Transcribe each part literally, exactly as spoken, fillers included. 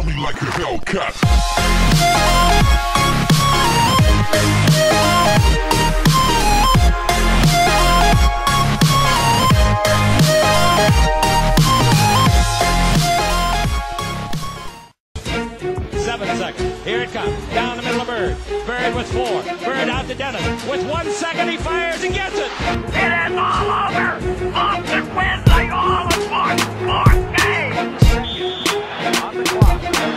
Tell me like a Hellcat. Seven seconds. Here it comes. Down the middle of Bird. Bird with four. Bird out to Dennis. With one second, he fires and gets it. It is all over. Boston wins like all of fourth, fourth game. On the clock.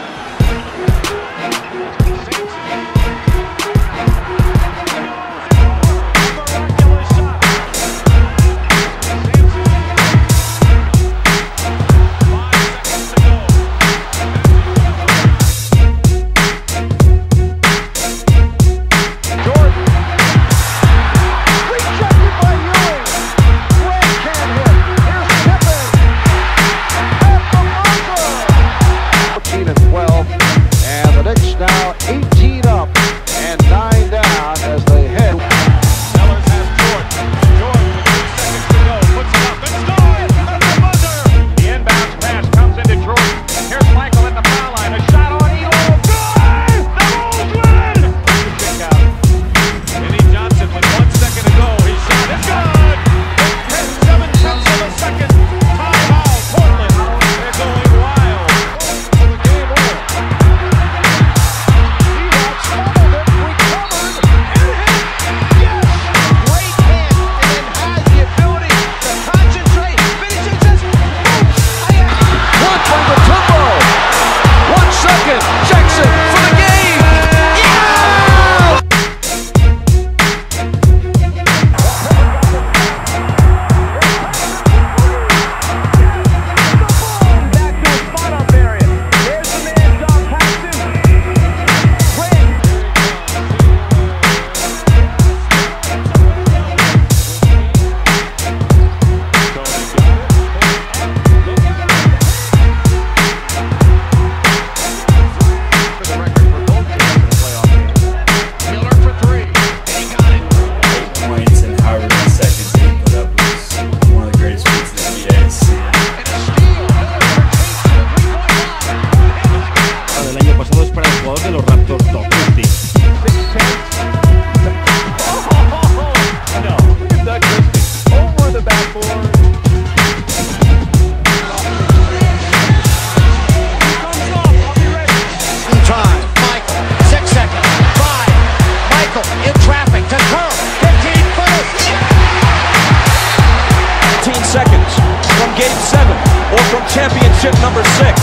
Seconds from game seven or from championship number six.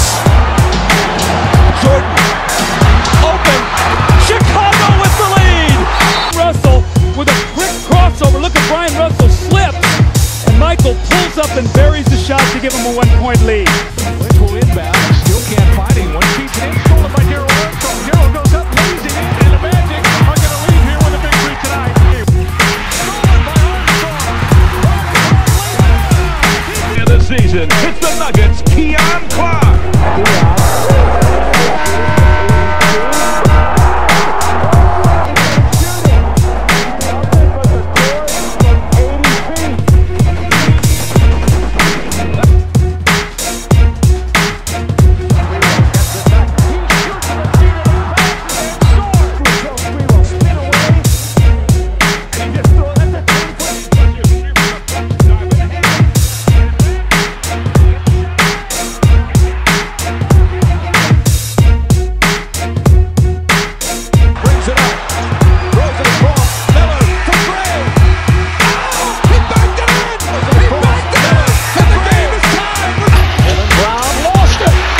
Jordan open. Chicago with the lead. Russell with a quick crossover. Look at Brian Russell slips. And Michael pulls up and buries the shot to give him a one-point lead. Will inbound. Still can't find anyone. Keeps it in. Stolen by Daryl Armstrong. Daryl goes up, leads it in. And the Magic are going to leave here with a victory tonight. Season. It's the Nuggets, Keon Clark.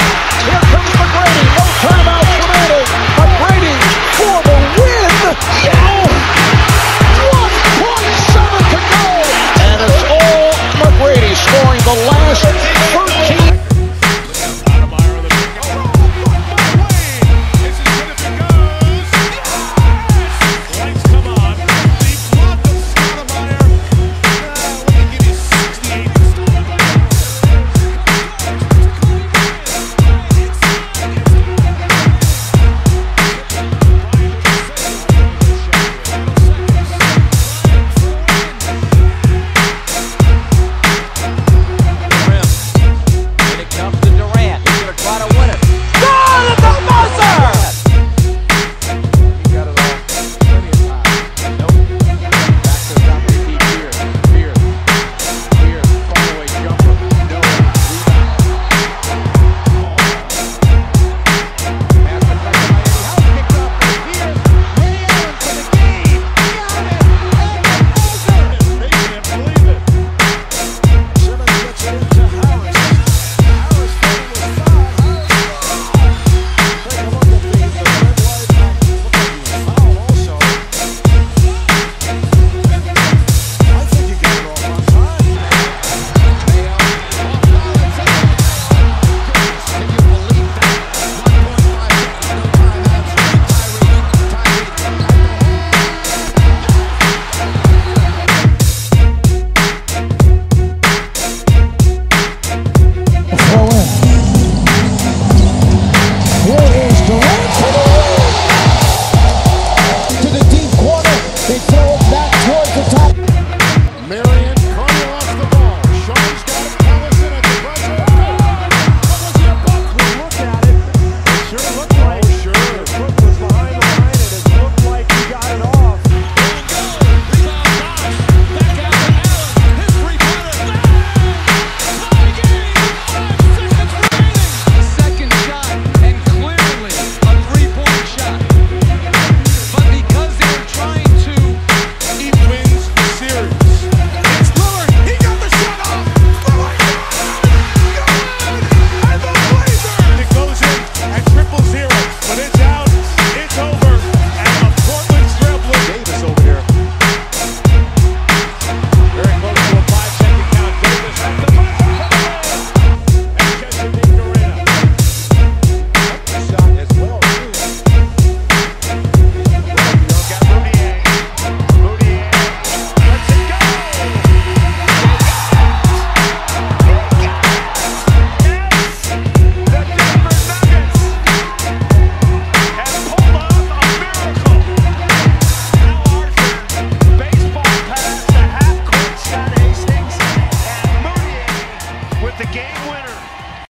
Yeah!